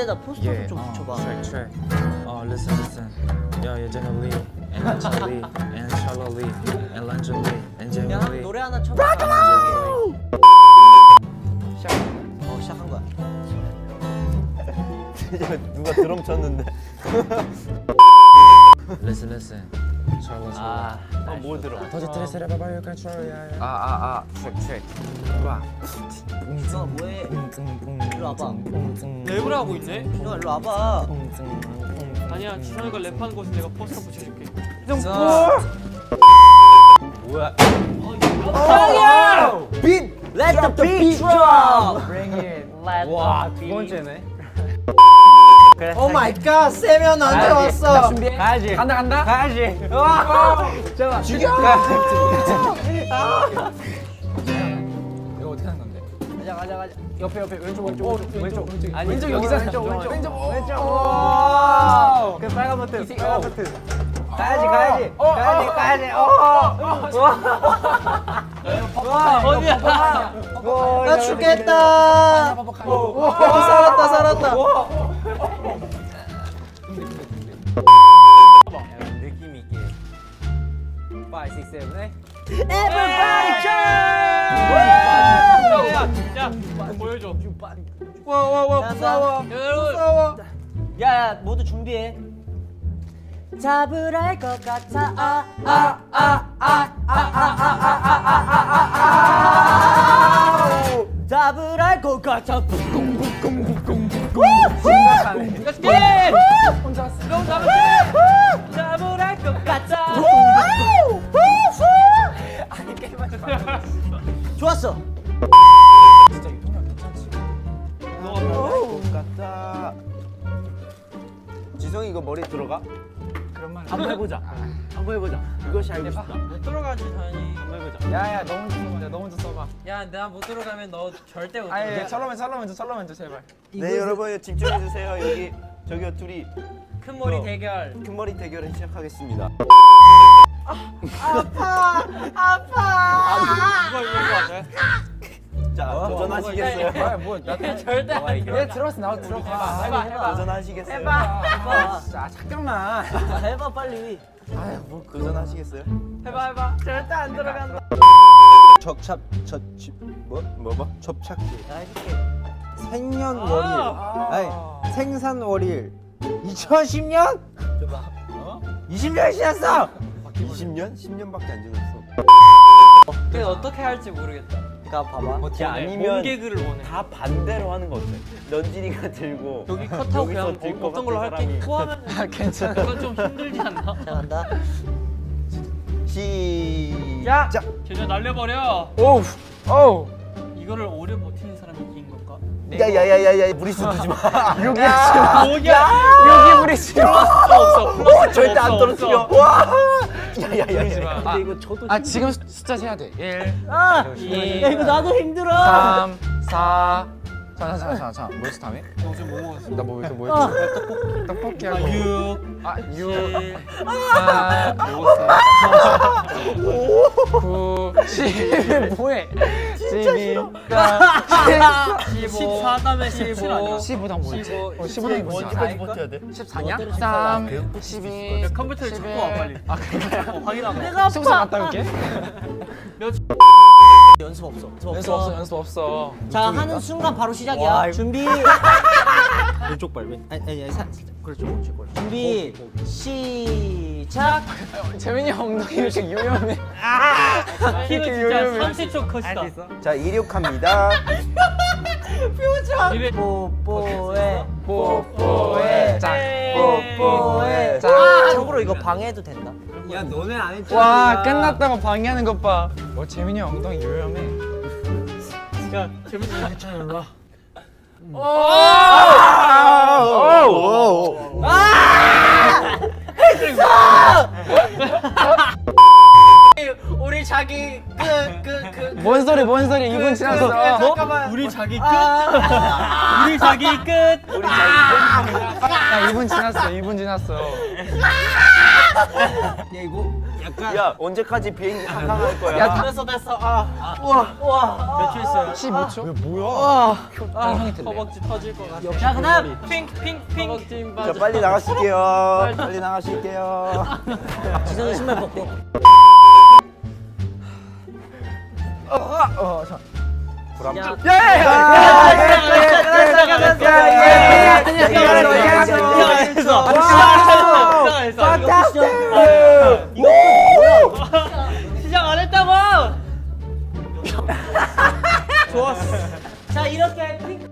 앞에다 포스터 좀 붙여봐. Track. Listen. Yeah, Jenny Lee, and Angela Lee, and Charlotte Lee, and Langela Lee, and Jamie Lee. 노래 하나 쳐봐. 시작한 거야. 누가 드럼 쳤는데. Listen. Charlotte Lee. 뭐 들어? Don't you stress about your control, yeah. 트랙. 와. 너 뭐해? 일로 와봐. 랩을 하고 있네? 너 일로 와봐. 아니야, 지성이가 랩하는 곳에 내가 포스터 붙여줄게. 뭐야? 빈! Let the beat drop! Bring it. 와, 두 번째네. 오 마이 갓! 세면 언제 왔어? 가야지. 간다. 가야지. 와! 잠깐. 죽여! 이거 어떻게 하는 건데? 가자. 옆에 왼쪽. 아니, 왼쪽 여기서 왼쪽. 그 빨간 버튼. 가야지. 어디야? 나 죽겠다! 살았다. 느낌 있게. 5, 6, 7, 8. Everybody 야, 보여줘. 와, 무서워. 여러분. 야, 모두 준비해. 잡으라 할 것 같아. 잡으라 할 것 같아. Let's get it! 혼자 왔어. 잡으라 할 것 같아. 좋았어. 진짜 이 통역 괜찮지? 너가 같다. 지성이 이거 머리 들어가? 그런 말 한번 해보자. 이것이 알고 싶다. 못 들어가지, 당연히. 한번 해보자. 야야 너 먼저 써봐. 야, 내가 못 들어가면 너 절대 못 들어가. 아니 철러 먼저 제발. 네 여러분 집중해 주세요. 여기 저기요 둘이 큰 머리 대결. 큰 머리 대결을 시작하겠습니다. 자 도전하시겠어요? 뭐나 절대 안 돼. 얘 들어왔어 나 들어가. 해봐. 도전하시겠어요? 자 잠깐만. 해봐 빨리. 아유 뭐 도전하시겠어요? 해봐. 절대 안 들어간다. 접착기 나 해줄게. 생년월일 아니 생산월일 2010년? 20년 지났어! 20년? 10년밖에 안 지났어. 그래 어떻게 할지 모르겠다. 그러니까 봐봐. 어떻게 몸 아니면 개그를 원해. 다 반대로 하는 거 어때? 런진이가 들고 여기 컷하고 그냥 여기서 들 것 어떤 걸로 같은 할게. 사람이. 포하면 괜찮아. 그건 좀 힘들지 않나? 시작한다. 시작! 제자 날려버려. 오우. 이거를 오래 버티는 사람이 이긴 건가? 야야야야야 무리수 두지 마. 여기 우리 집. 없어. 절대 안 떨어뜨려. 와. 야야야야. 근데 이거 저도 지금 숫자 세야 돼. 1 야 이거 나도 힘들어. 3 4 자, 뭐였어 다음에? 요즘 뭐 먹었어? 나 뭐였지? 떡볶이 하고 6 6 9 7 10 뭐해? 12 14 다음에 17 아니야? 15당 뭐였지? 15당 뭐지? 언제까지 버텨야 돼? 14냐? 3 12 컴퓨터에 찍고 와 빨리. 아 그래? 확인하고. 내가 숙소 갔다 올게. 연습 없어. 연습 없어. 자 하는 순간 바로 시작이야. 와, 이거- 준비. 왼쪽 발매. 아니 그렇죠. 준비 시작. 재민이 형 엉덩이 이렇게 유연해. 키는 진짜 30초 컷이다. 자 이륙합니다. 이래. 뽀뽀해. 자. 뽀뽀해. 자. 참고로 이거 방해도 된다. 야 너네 안 했잖아. 와 끝났다고 방해하는 것 봐. 재민이 형 엉덩이 유연해. 야, 재밌다. 괜찮아, 일로 와. 우리 자기 뭔 소리 2분 지났어. 잠깐만. 우리 자기 끝. 우리 자기 끝. 야 2분 지났어. 야 이거 야 언제까지 비행기 한강할 거야? 야, 됐어. 우와. 몇 초 했어요? 15초? 우와. 형이 틀래. 허벅지 터질 것 같아. 자, 그다음 핑. 허벅지 자 빠져. 빨리 나가실게요. 빨리 나가실게요. 지성이 신발 벗고. 불합격. 시작 안 했다고. 좋았어. 자, 이렇게 핑크.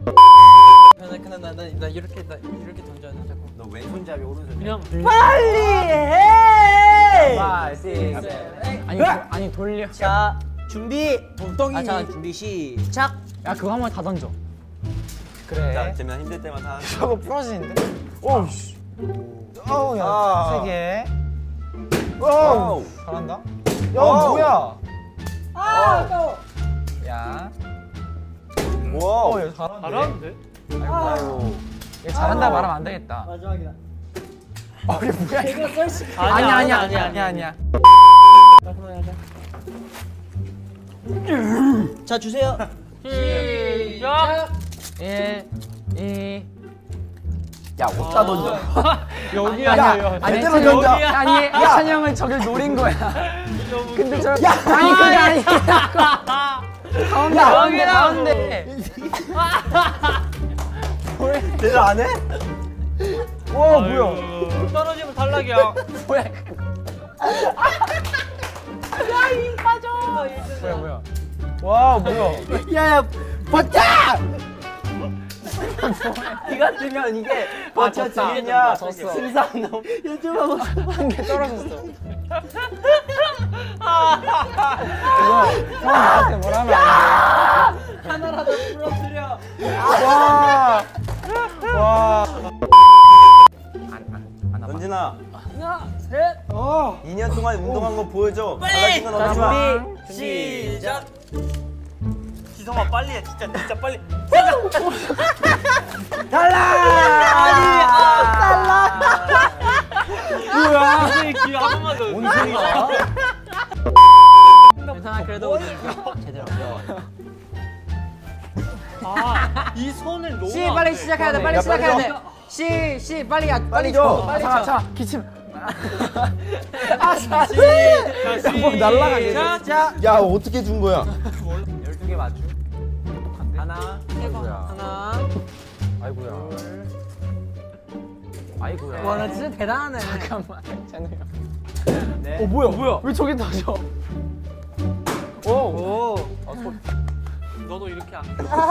나 이렇게 던져야 돼. 자꾸. 너 왼손잡이 오른손. 그냥 빨리 해. 5, 6, 7. 아니 돌려. 자, 준비. 동동이. 자, 준비 시작. 야 그거 한번 다 던져. 자 그래. 재민아 힘들 때마다 하는 저거 부러지는데? 오우 씨. 어우 야. 3개. 거. 잘한다. 야 와우. 뭐야? 아, 야. 와우. 야 잘한다. 잘하는데? 아이고. 얘 잘한다 말하면 안 되겠다. 마지막이다. 이게 뭐야? 제가 썰시. 아니야. 자, 주세요. 시작. 1, 2. 야 어디다 던져? 여기야. 아니 제대로 던져. 아니 예찬이 형은 저길 노린 거야. 근데 저 아니 그게 아니야. 가운데. 제대로 안 해? 와 뭐야? 떨어지면 탈락이야. 뭐야? 뭐야? 와 뭐야? 야야, 버텨! 이가 뜨면 이게 버텨지겠냐? 버텨지겠냐? 승산넘. 한 개 떨어졌어. 이거 형 나한테 뭐라 하면 안 돼. 하나라도 부러뜨려. 와. 런진아. 하나, 셋. 2년 동안 운동한 거 보여줘. 빨리. 달라진 건 자, 없지 마. 준비 시작. 지성아 빨리 해. 진짜 빨리. 선생님 기회 한 번만 더. 뭔 소리야? 괜찮아 그래도 오늘 제대로. 이 손을 너무 시 빨리 시작해야 돼. 빨리 시작해야 돼. 시 빨리 줘. 빨리 쳐. 자 기침. 뭐 날라가게. 자, 야 어떻게 준 거야? 12개 맞춤. 똑똑한데. 하나, 하나. 아이고야. 아이고야. 와, 나 진짜 대단하네. 잠깐만. 찬우 형. 네. 뭐야? 왜 저기 터져? 오. 너도 이렇게 안.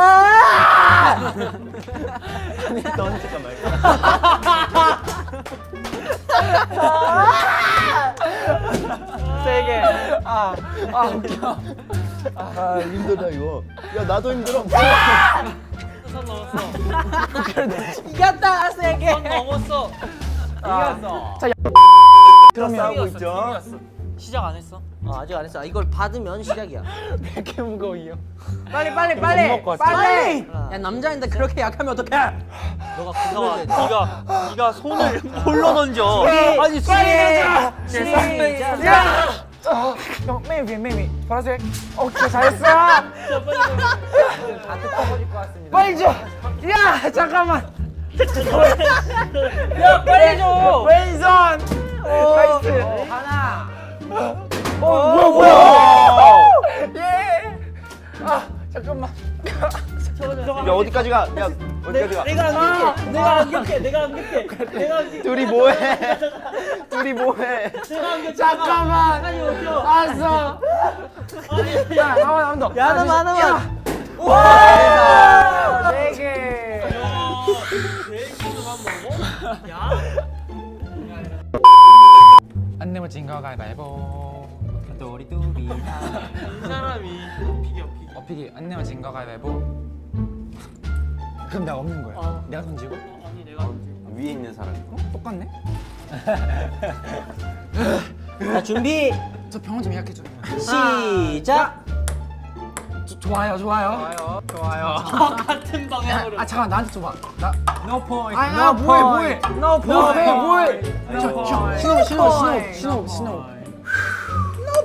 넌 잠깐만. 세 개. 웃겨. 아 힘들다 이거. 야 나도 힘들어. 선 넘었어. 이겼다, 세 개. 선 넘었어. 이겼어. 자, 그럼 싸우고 있죠. 시작 안 했어. 아직 안 했어. 이걸 받으면 시작이야. 왜 이렇게 무거워 이 형? 빨리. 못 먹고 왔어. 빨리. 야, 남자인데 그렇게 약하면 어떡해? 네가 손을 홀로 던져. 아니, 시작. 형 메이 보라색. 오케이 잘했어. 다 뜯어버릴 것 같습니다. 빨리 줘. 야 잠깐만. 야, 빨리 줘. 왼손. 나이스. 하나. 뭐야? 예. 잠깐만. 야 어디까지 가? 야 어디까지 가? 내가 안길게. 둘이 뭐해? 둘이 뭐해? 잠깐만. 알았어. 야 하나만 더. 야, 하나만. 와. 4개. 안 내면 진 거 가위바위보. 우리 이 사람이 비겨. 어피기 안 내면 진 거 가위바위보. 그럼 내가 없는 거야. 내가 던지고? 아니 내가 위에 있는 사람. 똑같네. 자, 준비. 저 병원 좀 예약해 줘. 시작. 좋아요. 같은 방향으로. 잠깐 나한테 줘봐. 나 No point. 뭐해? No point. 신호.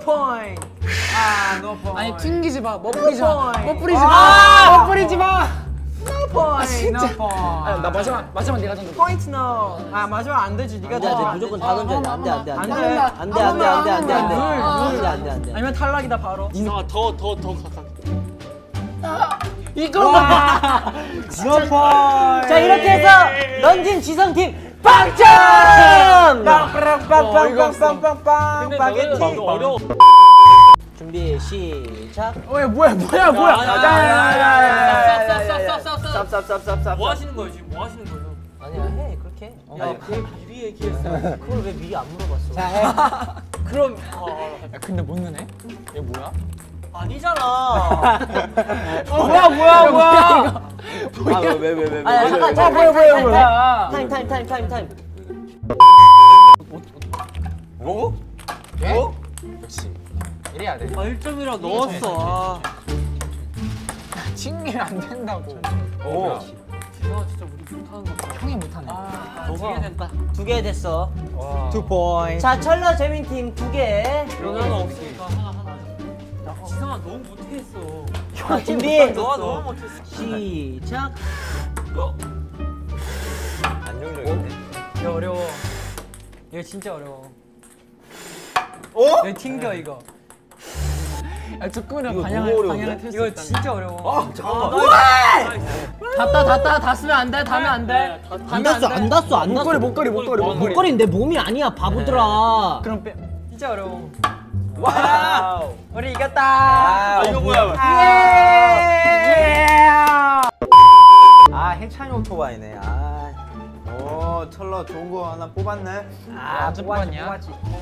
point. 아, no point. 아니 튕기지 마. 멋부리지 마. point. 멋부리지 마. 멋부리지 마. No point. 진짜. No point. 나 마지막 네가 던져. 포인트 no. 아, 마지막 안 되지. 네가 안돼 던져. 안돼 무조건 다 던져야 돼. 안돼 안돼 안 돼. 안돼 안돼 안돼 안돼 안돼 물. 안돼 안돼. 아니면 탈락이다 바로. 이상아 더 가까이. 이거 봐. No point. 자 이렇게 해서 런쥔 지성팀 빵점! 빵빵빵빵빵빵 근데 바게티. 너는 어려워. 준비 시작. 뭐야. 쌉쌉쌉쌉쌉. 뭐 하시는 거예요 지금? 뭐 하시는 거예요? 아니야 해 그렇게. 야 그걸 미리 얘기했어. 그걸 왜 미리 안 물어봤어? 자 해. 그럼 야 근데 못 넣네? 이거 뭐야? 아니잖아. 뭐야. 왜? 아니 잠깐 뭐야. 타임. 뭐? 역시 이래야 돼. 아 1점이라 넣었어. 튕기면 안 된다고. 지성아 진짜 우리 못하는 거 봐. 형이 못하네. 두개 됐다. 2개 됐어. 2 point. 자 철러 재민팀 2개. 하나 없으니까 하나. 야 지성아 너무 못했어. 자, 준비 너가 너무 못했어. 시작. 안정적인데. 이거 어려워. 이거 진짜 어려워. 이거 튕겨 이거. 야 쭈꾸미랑 이거 방향을 너무 어려운데? 이거 진짜 어려워. 잠깐만. 다 쓰면 안 돼. 닿으면 안 돼. 안 닿았어. 목걸이 내 몸이 아니야 바보들아. 그럼 빼. 진짜 어려워. 와우. 우리 이겼다. 이거 뭐야? 아 해찬이 오토바이네. 아. 오 철러 좋은 거 하나 뽑았네. 아, 좀 뽑았냐?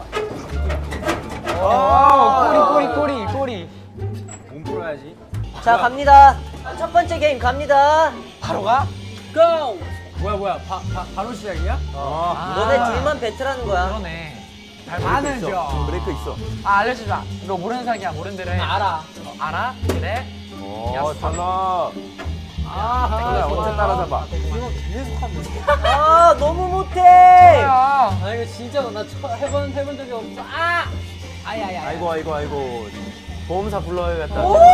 꼬리. 몸 풀어야지. 자 갑니다. 첫 번째 게임 갑니다. 바로 가? 고! 뭐야? 바로 시작이야? 너네 둘만 배틀하는 거야. 그러네. 나는 죠. 브레이크 있어. 아 알려주자. 이거 모르는 사기야. 모르는 대로 해. 알아. 알아? 그래? 철러. 아, 언제 따라잡아? 이거 계속 하면 돼. 아 너무 못해. 야. 아 이거 진짜 나 해본 적이 없어. 아! 아야야. 아이고. 보험사 불러야겠다.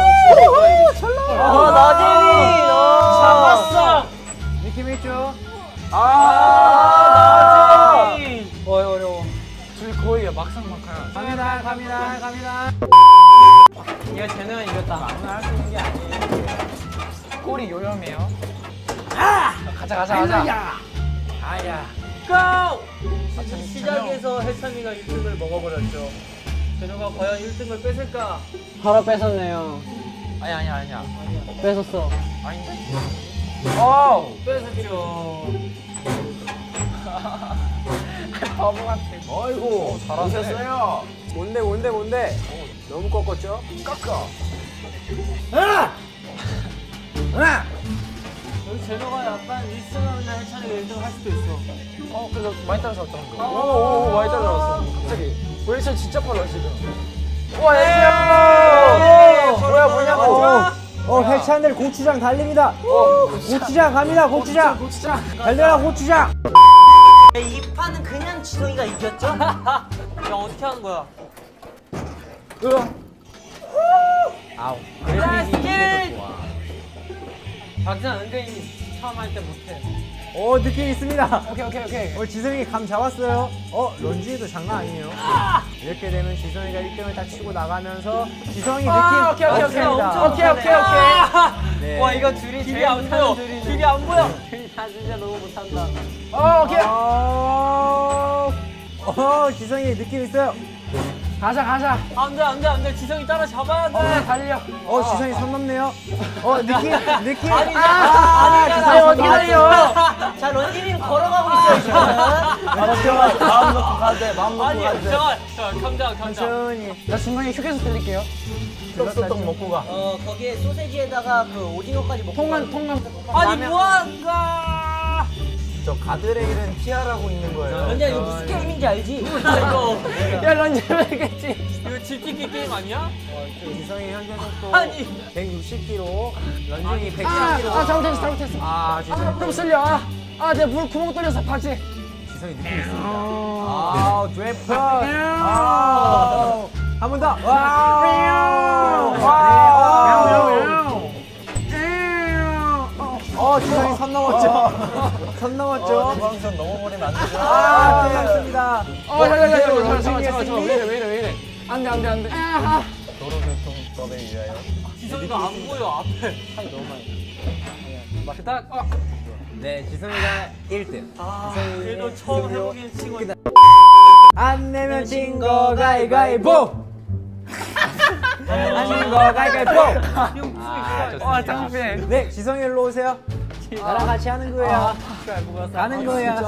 철러. 나재민. 잡았어. 느낌 있죠? 나재민. 어려워. 둘 거의야. 막상막하야. 갑니다. 이거 쟤네가 이겼다. 아무나 할 수 있는 게 아니에요. 꼬리 요염이에요. 가자. 아야. 고! 시작에서 해찬이가 1등을 먹어버렸죠. 제노가 과연 1등을 뺏을까? 바로 뺏었네요. 아니야. 뺏었어. 아닌데? 뺏었죠. 바보 같아. 어이구. 잘하셨어요. 뭔데? 너무 꺾었죠? 여기 제노가 약간 1승하면 해찬이가 1등 할 수도 있어. 그래서 많이 따라잡았던 거. 오, 많이 따라잡았어. 갑자기. 웰션 진짜 빨라 지금. 와, 뭐야, 뭐냐고. 해찬들 고추장 달립니다. 고추장 갑니다. 고추장. 달려라 고추장. 이 판은 그냥 지성이가 이겼죠? 야 어떻게 하는 거야? 아우. 스킬! 박진아 은근히 처음 할 때 못해. 오 느낌 있습니다. 오케이. 지성이 감 잡았어요. 런쥔이도 장난 아니에요. 이렇게 되면 지성이가 1등을 다 치고 나가면서 지성이 느낌 없습니다. 오케이. 네. 와 이거 둘이 제일 안 보여. 길이 안 보여. 다 진짜 너무 못한다. 오케이. 지성이 느낌 있어요. 가자. 안돼 지성이 따라 잡아야 돼. 달려. 지성이 선 넘네요. 느낌. 지성이 어떻게 달려? 자 런쥔이는 걸어가고 있어요 지금. 마음 놓고 가도 돼. 아니 잠깐 감자. 천천히. 나 중간에 휴게소 들릴게요. 떡 먹고 가. 거기에 소세지에다가 그 오징어까지 먹고. 통만. 아니 뭐한가? 저 가드레일은 피하라고 있는 거예요. 런쥔아 이거 무슨 게임인지 알지? 이거 야 런쥔 왜겠지? 이거 집짓기 게임 아니야? 지성이 현재 속도 아니. 160km, 런쥔이 110km. 잘못했어. 지성이 좀 쓸려. 내가 물 구멍 뚫려서 봤지. 느낌 있습니다. 드래프. 한 번 더. 와우. 지성이 선 넘었죠. 선 넘었죠. 중앙선 넘어버리면 안 되죠. 틀렸습니다. 잠깐만. 왜 이래. 안 돼. 도로교통법에 의하여. 지성이가 안 보여 앞에. 딱. 네, 지성이가 1등. 그래도 처음 해보긴 치고. 안 내면 진 거 가위가위보. 안 내면 거 가위가위보. 창피해. 네, 지성이 일로 오세요. 나랑 같이 하는 거예요. 가는 거야.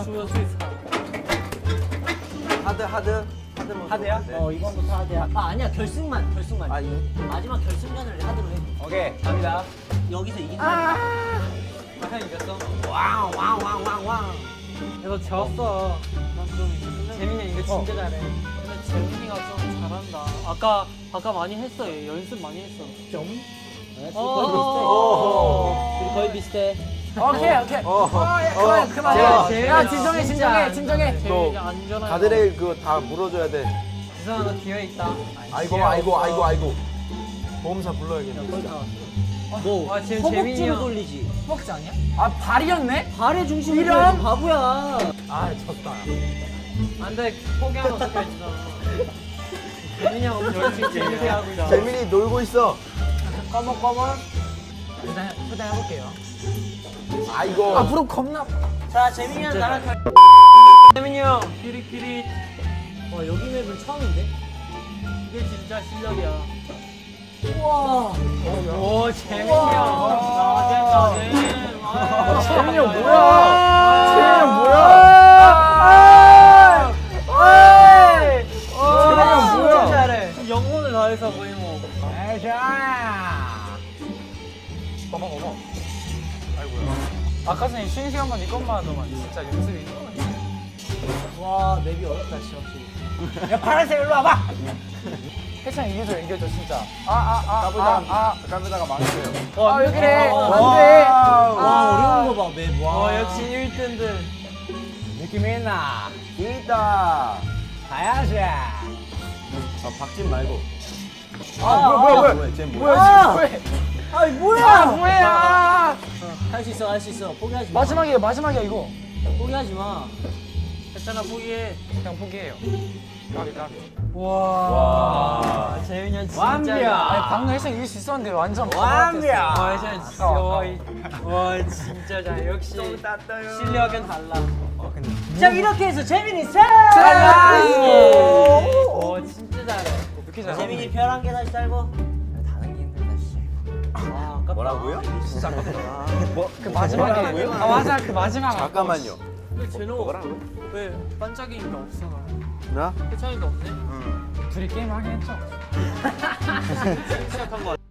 하드야? 이번부터 하자. 아니야 결승만. 마지막 결승전을 하드로 해. 오케이, 갑니다. 여기서 이기는 형 이겼어. 왕. 너 졌어. 재민이 이거 진짜 잘해. 근데 재민이가 좀 잘한다. 아까 많이 했어. 얘 연습 많이 했어. 거의 비슷해. 오케이. 그만. 야, 진정해. 재민이 안전하게. 다들의 그거 다 물어줘야 돼. 지성아 너 뒤에 있다. 아이고. 보험사 불러야겠네. 뭐 아, 지금 허벅지로 재민이 형. 돌리지. 허벅지 아니야? 아, 발이었네? 발의 중심을 돌리지 바보야. 아, 졌다. 안돼 포기하면 어떡해 지성아. 재민이 형 엄청 재밌게 하고 있어. 재민이 놀고 있어. 꺼먼. 일단 초대해볼게요. 아이고. 앞으로 겁나. 자 재민이랑 나랑 재민이 형 끼리끼리. 여기 맵은 처음인데? 이게 진짜 실력이야. 우와. 오 재민이 형. 나대. 재민이 형 뭐야? 진짜 잘해. 영혼을 다해서 거의 뭐. 아까 전에 쉬는 시간만 네 것만 하더만 진짜 연습이. 와 맵이 어렵다 진짜 확실히. 야, 파란색 일로 와봐. 해찬 이겨줘 진짜. 까불다가 망했어요. 왜 그래? 와 어려운 거 봐 맵. 와. 역시 1등들. 느낌이 있나? 있다. 가야지. 박진 말고. 뭐야? 아이 뭐야? 뭐야? 할 수 있어. 포기하지 마. 마지막이야 이거. 포기하지 마. 했잖아 포기해. 그냥 포기해요. 까비. 와 재민이 형 진짜. 완벽. 아니 방금 해찬 이길 수 있었는데 완전 완벽. 와 혜찬 진짜. 와 진짜 잘. 역시 실력은 달라. 자 이렇게 해서 재민이 승. 와 진짜 잘해. 이렇게 잘. 재민이 별 한 개 다시 달고. 다는 게 힘들다, 씨. 와 아깝다. 뭐라고요? 진짜 아깝다. 그 마지막에. 아 맞아 그 마지막. 잠깐만요. 왜 쟤는 왜 반짝이니까 없어 나. 나? 혜찬이도 없네. 응. 둘이 게임 하긴 했죠. 시작한 거 같아.